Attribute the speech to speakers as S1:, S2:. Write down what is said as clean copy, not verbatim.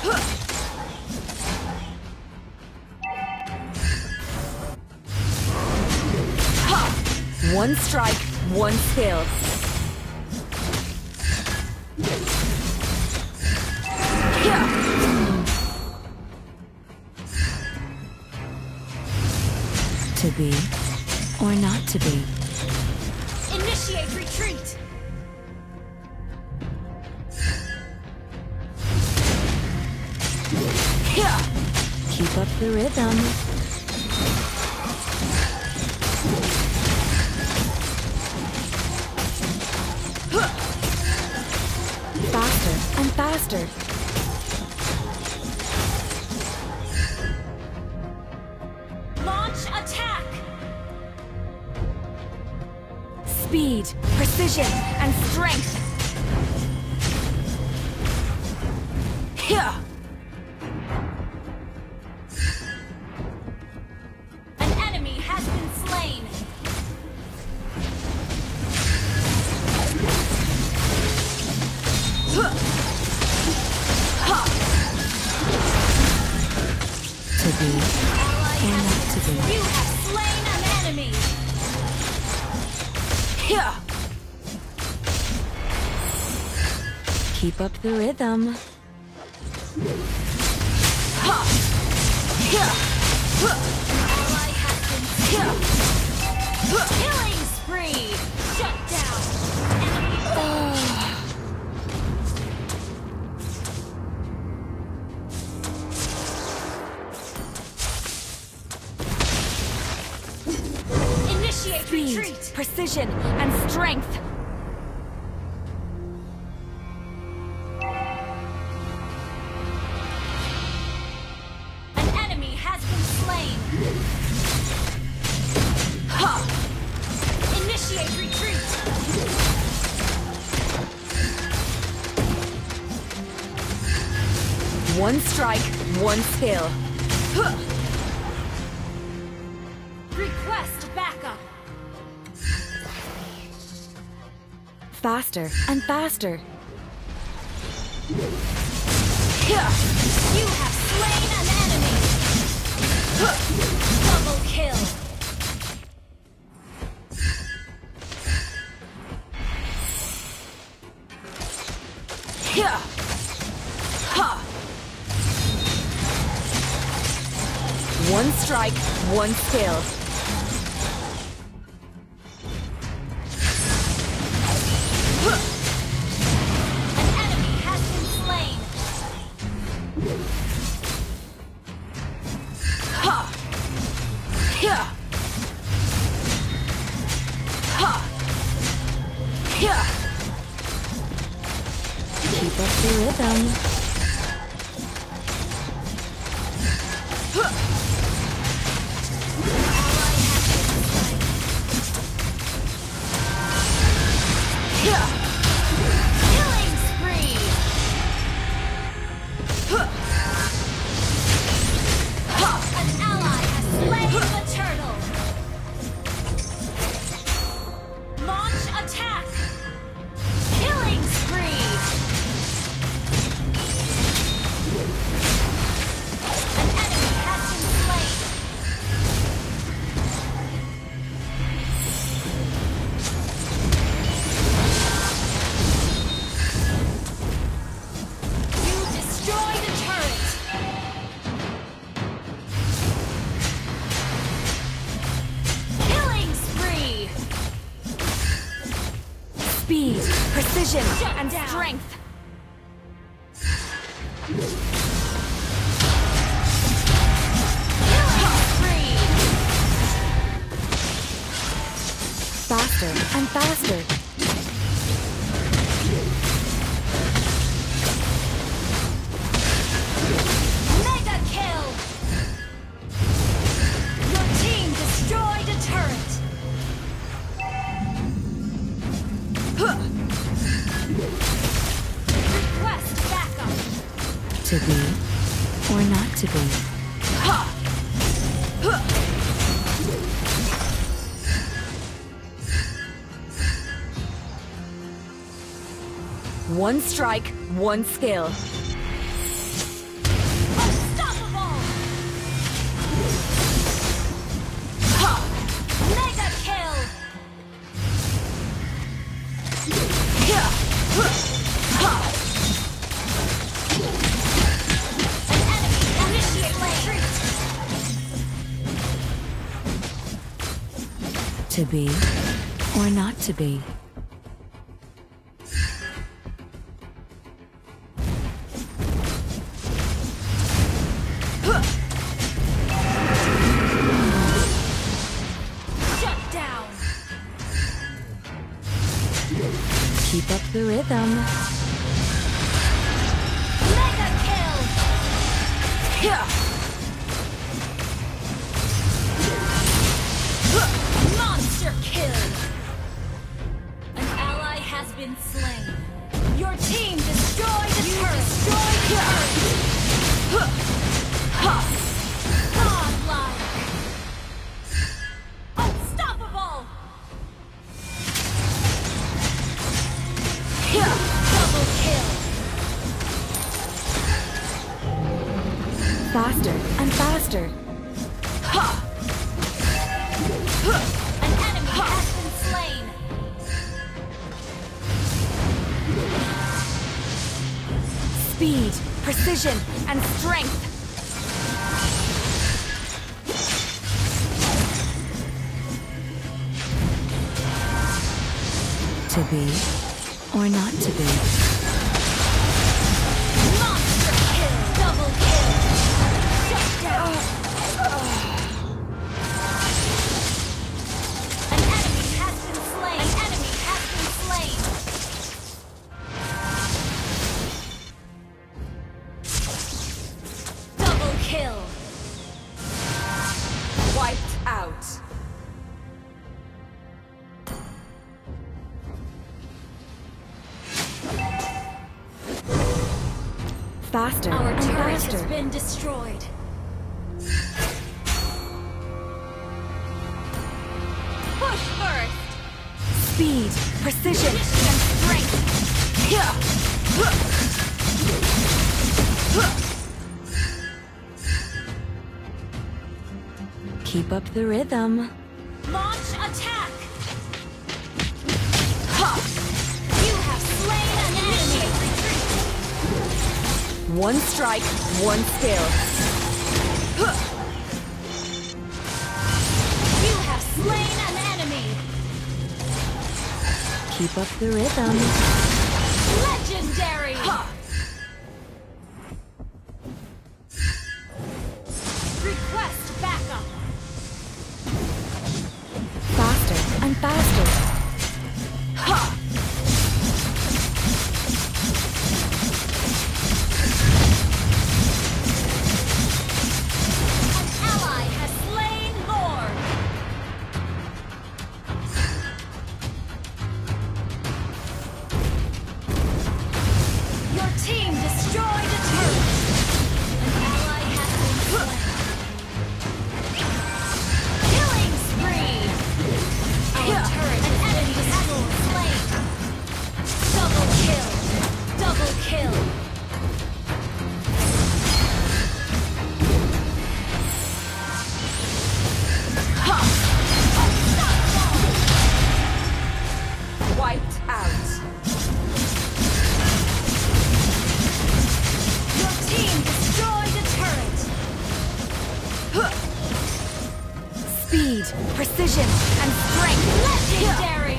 S1: One strike, one skill. To be or not to be.
S2: Initiate retreat!
S1: Keep up the rhythm. Faster and faster.
S2: Launch attack!
S1: Speed, precision, and strength.
S2: An enemy has been slain!
S1: To be or not to be.
S2: You have slain an enemy!
S1: Keep up the rhythm.
S2: Ally has been killing spree! Shut down! Enemy. Initiate
S1: Speed,
S2: retreat!
S1: precision, and strength.
S2: An enemy has been slain! Initiate retreat!
S1: One strike, one skill.
S2: Request backup!
S1: Faster and faster.
S2: You have slain an enemy! Double kill!
S1: One strike, one skill.
S2: An enemy has been slain!
S1: Keep up the rhythm.
S2: Killing spree! An ally has slain the turtle! Launch attack! Killing spree! An enemy has been slain! You destroyed a turret! Killing spree!
S1: Speed, precision,
S2: Shut
S1: and
S2: down.
S1: strength.
S2: Killing spree!
S1: Faster and faster.
S2: Mega kill! Your team destroyed a turret! Request backup!
S1: To be or not to be. One strike, one skill. To be or not to be.
S2: Shut down.
S1: Keep up the rhythm.
S2: Mega kill. Monster kill. An ally has been slain. Your team destroyed the turret. Godlike. Unstoppable. Double kill.
S1: Faster and faster.
S2: An enemy has been slain.
S1: Speed, precision, and strength. To be or not to be.
S2: Monster kill. Double kill. Shut down. An enemy has been slain. An enemy has been slain. Double kill.
S1: Wiped out. Faster
S2: Our
S1: and
S2: turret
S1: faster.
S2: has been destroyed. Push first.
S1: Speed, precision, and strength. Keep up the rhythm.
S2: Launch attack. You have slain an enemy.
S1: One strike, one skill.
S2: You have slain an enemy.
S1: Keep up the rhythm.
S2: Legendary. Request backup.
S1: Faster and faster.
S2: An ally has slain Lord. Your team destroyed a turret. An ally has been slain. Killing spree. Our turret, an enemy has been slain. Double kill. Double kill.
S1: Wiped out.
S2: Your team destroyed a turret.
S1: Speed, precision, and strength.
S2: Legendary.